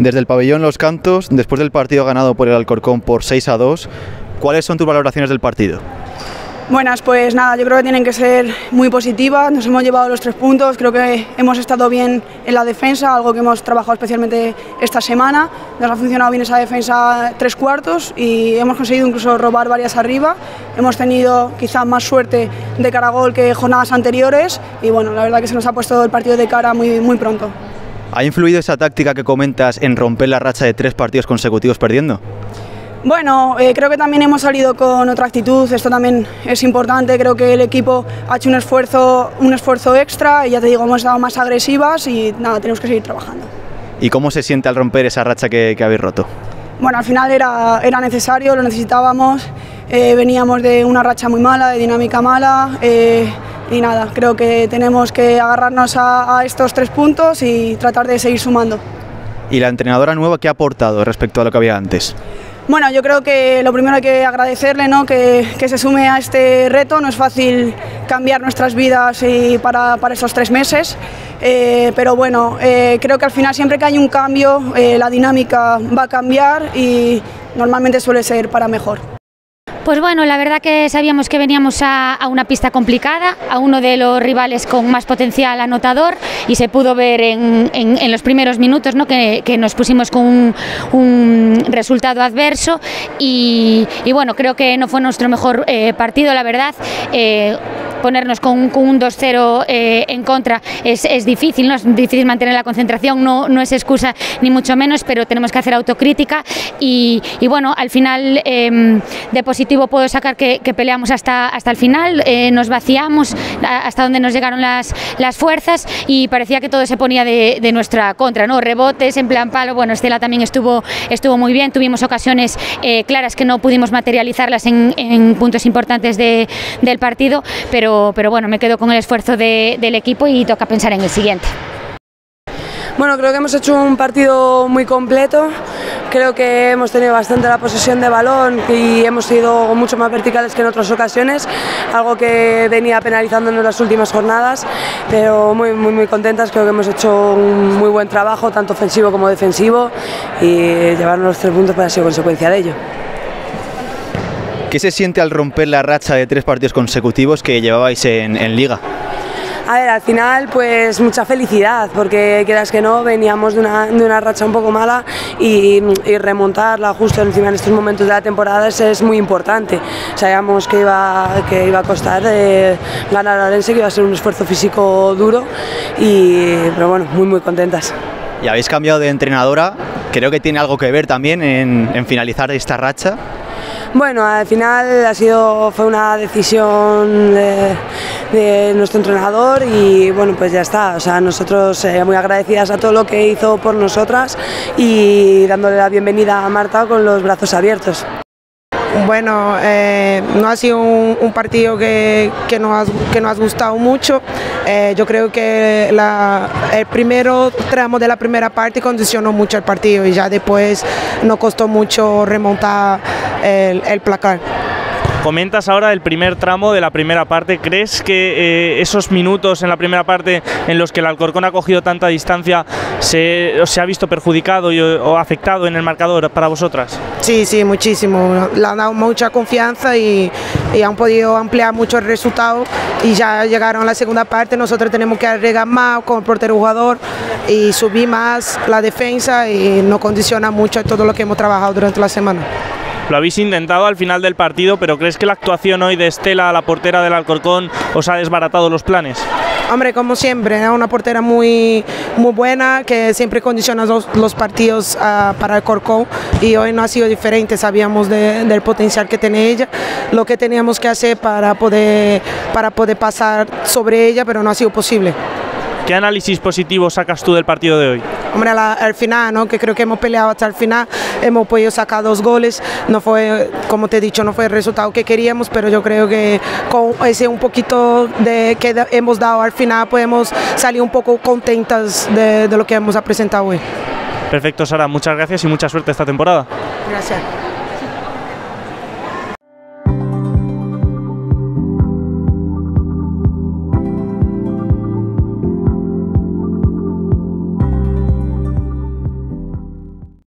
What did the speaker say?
Desde el pabellón Los Cantos, después del partido ganado por el Alcorcón por 6-2, ¿cuáles son tus valoraciones del partido? Buenas, pues nada, yo creo que tienen que ser muy positivas, nos hemos llevado los 3 puntos, creo que hemos estado bien en la defensa, algo que hemos trabajado especialmente esta semana, nos ha funcionado bien esa defensa 3 cuartos y hemos conseguido incluso robar varias arriba, hemos tenido quizá más suerte de cara a gol que jornadas anteriores y bueno, la verdad que se nos ha puesto el partido de cara muy pronto. ¿Ha influido esa táctica que comentas en romper la racha de 3 partidos consecutivos perdiendo? Bueno, creo que también hemos salido con otra actitud, esto también es importante, creo que el equipo ha hecho un esfuerzo extra y ya te digo, hemos estado más agresivas y nada, tenemos que seguir trabajando. ¿Y cómo se siente al romper esa racha que habéis roto? Bueno, al final era necesario, lo necesitábamos, veníamos de una racha muy mala, de dinámica mala y nada, creo que tenemos que agarrarnos a estos 3 puntos y tratar de seguir sumando. ¿Y la entrenadora nueva qué ha aportado respecto a lo que había antes? Bueno, yo creo que lo primero hay que agradecerle, ¿no? que se sume a este reto, no es fácil cambiar nuestras vidas para esos 3 meses, pero bueno, creo que al final siempre que hay un cambio la dinámica va a cambiar y normalmente suele ser para mejor. Pues bueno, la verdad que sabíamos que veníamos a una pista complicada, a uno de los rivales con más potencial anotador y se pudo ver en los primeros minutos, ¿no? que nos pusimos con un resultado adverso y bueno, creo que no fue nuestro mejor partido, la verdad. Ponernos con un 2-0 en contra es difícil, ¿no? Es difícil mantener la concentración, no es excusa ni mucho menos, pero tenemos que hacer autocrítica y bueno, al final de positivo puedo sacar que peleamos hasta el final, nos vaciamos hasta donde nos llegaron las fuerzas y parecía que todo se ponía de nuestra contra, ¿no? Rebotes en plan palo, bueno, Estela también estuvo muy bien, tuvimos ocasiones claras que no pudimos materializarlas en puntos importantes del partido, pero bueno, me quedo con el esfuerzo del equipo y toca pensar en el siguiente. Bueno, creo que hemos hecho un partido muy completo, creo que hemos tenido bastante la posesión de balón y hemos sido mucho más verticales que en otras ocasiones, algo que venía penalizándonos en las últimas jornadas, pero muy contentas, creo que hemos hecho un muy buen trabajo, tanto ofensivo como defensivo, y llevarnos los 3 puntos pues ha sido consecuencia de ello. ¿Qué se siente al romper la racha de 3 partidos consecutivos que llevabais en Liga? A ver, al final pues mucha felicidad, porque quieras que no, veníamos de una racha un poco mala y remontarla justo encima en estos momentos de la temporada es muy importante. Sabíamos que iba a costar ganar a Orense, que iba a ser un esfuerzo físico duro, pero bueno, muy contentas. Y habéis cambiado de entrenadora, creo que tiene algo que ver también en finalizar esta racha. Bueno, al final fue una decisión de nuestro entrenador y bueno, pues ya está, o sea, nosotros muy agradecidas a todo lo que hizo por nosotras y dándole la bienvenida a Marta con los brazos abiertos. Bueno, no ha sido un partido que nos ha gustado mucho. Yo creo que el primero tramo de la primera parte condicionó mucho el partido y ya después nos costó mucho remontar el placar. Comentas ahora el primer tramo de la primera parte. ¿Crees que esos minutos en la primera parte en los que el Alcorcón ha cogido tanta distancia se ha visto perjudicado o afectado en el marcador para vosotras? Sí, muchísimo. Le han dado mucha confianza y han podido ampliar mucho el resultado y ya llegaron a la segunda parte. Nosotros tenemos que agregar más con el portero jugador y subir más la defensa y nos condiciona mucho todo lo que hemos trabajado durante la semana. Lo habéis intentado al final del partido, pero ¿crees que la actuación hoy de Estela, la portera del Alcorcón, os ha desbaratado los planes? Hombre, como siempre, es una portera muy buena que siempre condiciona los partidos para el Alcorcón y hoy no ha sido diferente. Sabíamos del potencial que tiene ella, lo que teníamos que hacer para poder pasar sobre ella, pero no ha sido posible. ¿Qué análisis positivo sacas tú del partido de hoy? Hombre, al final, ¿no? Que creo que hemos peleado hasta el final, hemos podido sacar 2 goles, no fue, como te he dicho, no fue el resultado que queríamos, pero yo creo que con ese un poquito que hemos dado al final podemos salir un poco contentas de lo que hemos presentado hoy. Perfecto, Sara, muchas gracias y mucha suerte esta temporada. Gracias.